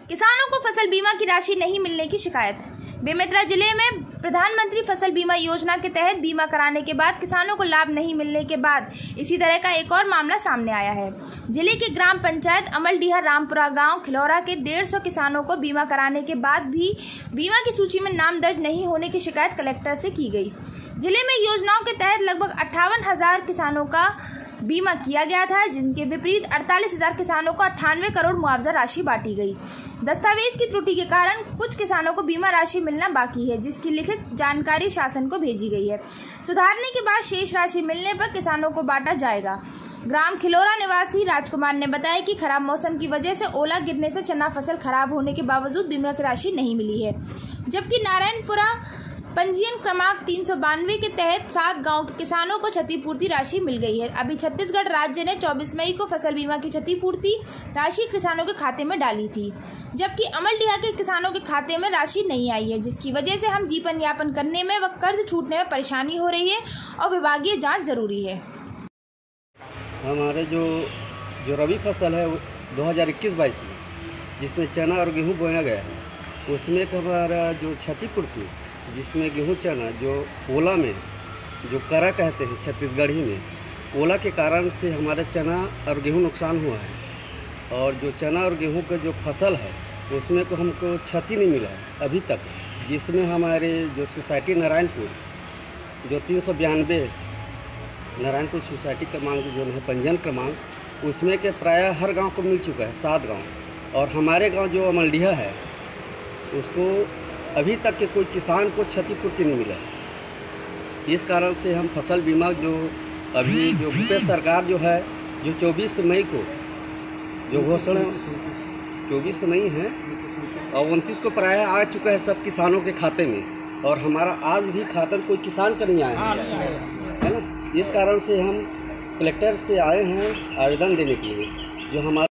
किसानों को फसल बीमा की राशि नहीं मिलने की शिकायत। बेमेतरा जिले में प्रधानमंत्री फसल बीमा योजना के तहत बीमा कराने के बाद किसानों को लाभ नहीं मिलने के बाद इसी तरह का एक और मामला सामने आया है। जिले के ग्राम पंचायत अमलडीहा रामपुरा गांव खिलौरा के 150 किसानों को बीमा कराने के बाद भी बीमा की सूची में नाम दर्ज नहीं होने की शिकायत कलेक्टर से की गई। जिले में योजनाओं के तहत लगभग 58,000 किसानों का बीमा किया गया था, जिनके विपरीत 48,000 किसानों को 98 करोड़ मुआवजा राशि बांटी गई। दस्तावेज की त्रुटि के कारण कुछ किसानों को बीमा राशि मिलना बाकी है, जिसकी लिखित जानकारी शासन को भेजी गई है। सुधारने के बाद शेष राशि मिलने पर किसानों को बांटा जाएगा। ग्राम खिलौरा निवासी राजकुमार ने बताया कि खराब मौसम की वजह से ओला गिरने से चना फसल खराब होने के बावजूद बीमा की राशि नहीं मिली है, जबकि नारायणपुरा पंजीयन क्रमांक 392 के तहत 7 गांव के किसानों को क्षतिपूर्ति राशि मिल गई है। अभी छत्तीसगढ़ राज्य ने 24 मई को फसल बीमा की क्षतिपूर्ति राशि किसानों के खाते में डाली थी, जबकि अमलडीहा के किसानों के खाते में राशि नहीं आई है, जिसकी वजह से हम जीवन यापन करने में व कर्ज छूटने में परेशानी हो रही है और विभागीय जाँच जरूरी है। हमारे जो रबी फसल है 2021-22 में, जिसमें चना और गेहूँ बोया गया है, उसमें हमारा जो क्षतिपूर्ति, जिसमें गेहूँ चना जो ओला में जो करा कहते हैं छत्तीसगढ़ी में, ओला के कारण से हमारे चना और गेहूँ नुकसान हुआ है। और जो चना और गेहूँ का जो फसल है उसमें को हमको क्षति नहीं मिला है अभी तक, जिसमें हमारे जो सोसाइटी नारायणपुर जो 392 नारायणपुर सोसाइटी क्रमांक जो है पंजीयन क्रमांक, उसमें के प्राय हर गांव को मिल चुका है, 7 गांव। और हमारे गांव जो अमलडीहा है उसको अभी तक के कोई किसान को क्षतिपूर्ति नहीं मिला है। इस कारण से हम फसल बीमा जो अभी जो भूपेश सरकार जो है जो 24 मई को जो घोषणा 24 मई है और 29 को प्राय आ चुका है सब किसानों के खाते में, और हमारा आज भी खाता कोई किसान का नहीं आया है ना। इस कारण से हम कलेक्टर से आए हैं आवेदन देने के लिए, जो हमारा